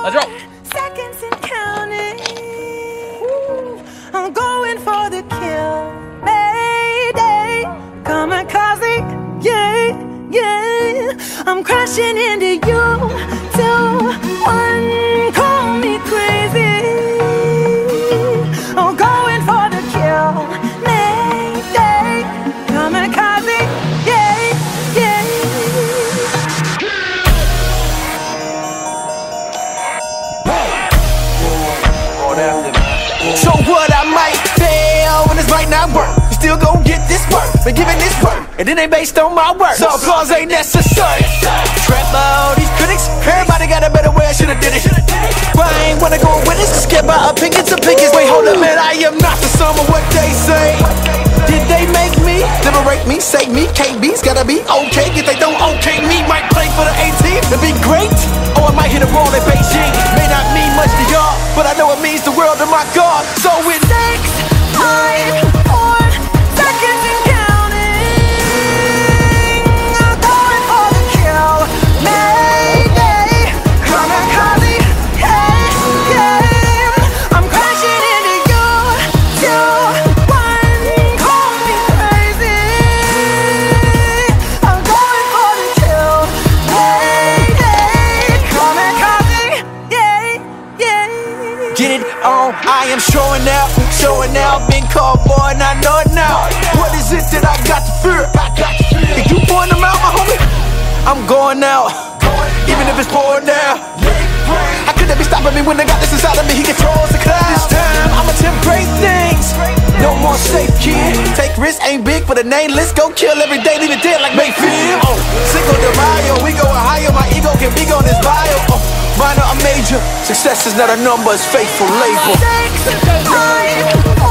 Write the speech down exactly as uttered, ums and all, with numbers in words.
Let's go. Seconds and counting. Ooh, I'm going for the kill. Mayday, kamikaze. Yeah, yeah. I'm crashing into you. Two, one, call me crazy. I'm going for the kill. Mayday, kamikaze. Yeah, yeah. So what, I might fail when this might not work. You still gon' get this work, been giving this work, and then they based on my work. So applause ain't necessary. Trap all these critics, everybody got a better way, I should've did it. But I ain't wanna go with this, just get my opinions, opinions. Wait, hold up, man, I am not the sum of what they say. Did they make me? Liberate me, save me, K B's gotta be okay. If they don't okay me, might play for the A team, it'd be great. Or I might hit a ball in Beijing. May not mean much to y'all, but I know it means the world to my God. So it Six, five, four, seconds and counting. I'm going for the kill. Mayday, kamikaze. Hey, game. I'm crashing into you. Two, one, call me crazy. I'm going for the kill. Mayday, kamikaze. Yeah, yeah. get it on, I am showing out, showing out. Been called boy and I know it now. What is it that I got to fear? If you point them out, my homie, I'm going out, even if it's pouring down. How could they be stopping me when they got this inside of me? He controls the clouds. This time, I'ma attempt great things. No more safe, kid. Take risks, ain't big for the name. Let's go kill every day, leave it dead like Mayfield. Oh, Cinco de Mayo, we going higher. My ego can be on this bio. Oh, minor or major, success is not a number, it's faithful label. Six, five, four,